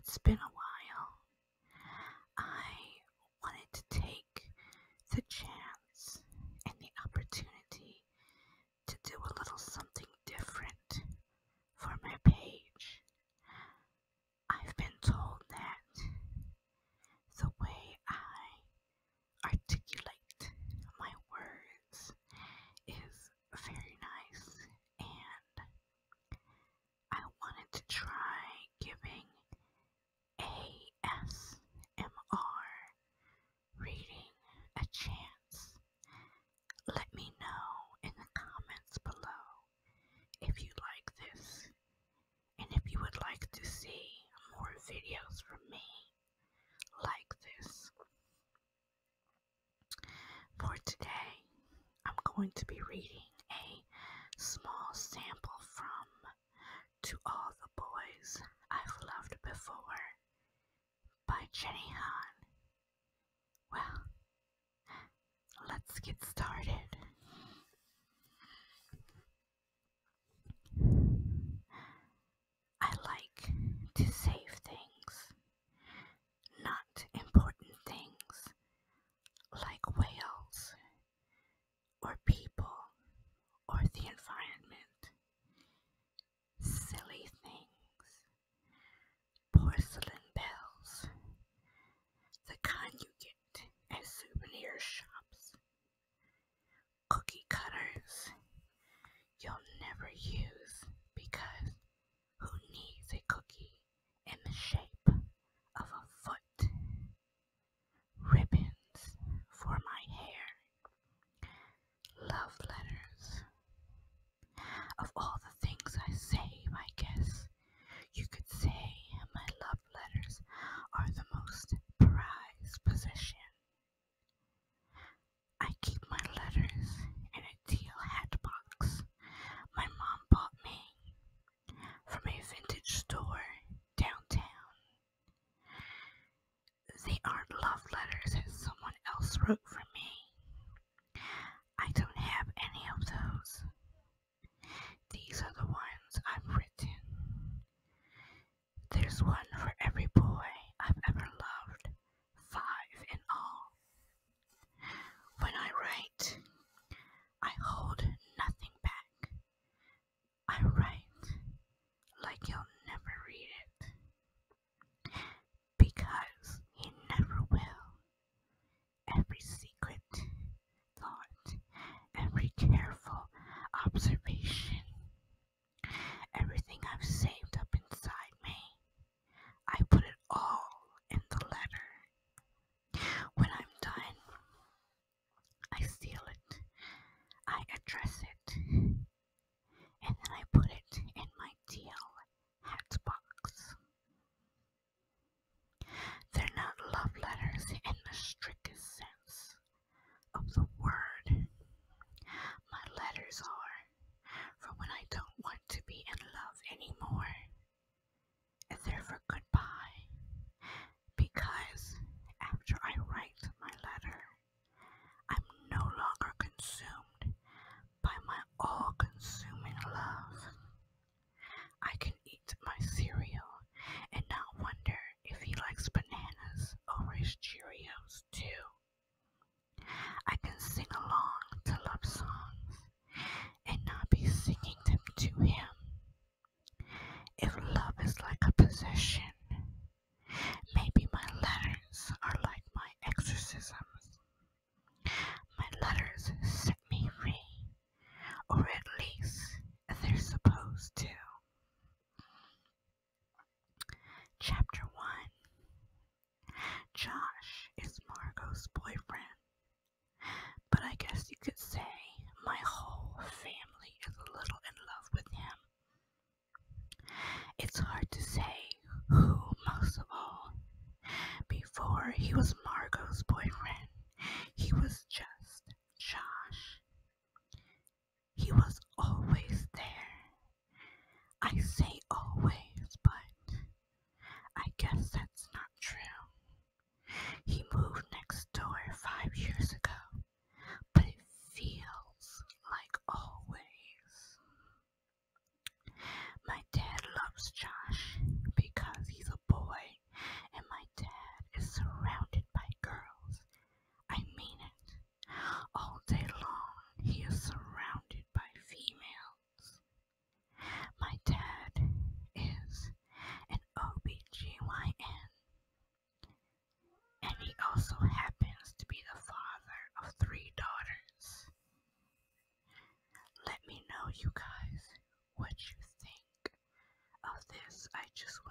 it's been a while. I wanted to take the chance and the opportunity to do a little something different for my page. I've been told that the way I articulate my words is very nice, and I wanted to try giving ASMR reading a chance. Let me know in the comments below if you like this and if you would like to see more videos from me like this. For today, I'm going to be reading a small sample from To All the Boys I've Loved Before by Jenny Han. Well, let's get started. I like to save things, not important things like whales or people or the environment. Silly things, porcelain bells, the kind you get at souvenir shops, cookie cutters you'll never use because who needs a cookie in the shape of a foot? Ribbons for my hair, love letters. Of all the things I save, I guess you could say my love letters are the most prized possession. I keep my letters in a teal hat box my mom bought me from a vintage store downtown. They aren't love letters that someone else wrote for me. I don't have any of those. These are the ones I've written. There's one for every boy I've ever loved, 5 in all. When I write, I hold nothing back. I write like you'll never read it, because he never will. Every secret thought, every careful observation, everything I've saved up inside me, I put it all in the letter. When I'm done, I seal it, I address it, and then I put it in my teal hat box. They're not love letters in the strictest sense of the word. My letters are for when I don't want to be in love anymore. And they're for goodbye, because after I write my letter, I'm no longer consumed by my all-consuming love. I can eat my cereal and not wonder if he likes bananas over his Cheerios too. I can sing along to love songs and not be singing them to him. If love is like a possession, maybe my letters are like my exorcisms. My letters set me free, or at least they're supposed to. Chapter 1. Josh is Margot's boyfriend, but I guess you could say my whole family is a little in love with him. It's hard to say who most of all. Before he was Margot's boyfriend, he was just Josh. He was always there. I say always, but I guess that's not true. He moved next door 5 years ago, but it feels like always. My dad loves Josh because he's a boy you guys what you think of this. I just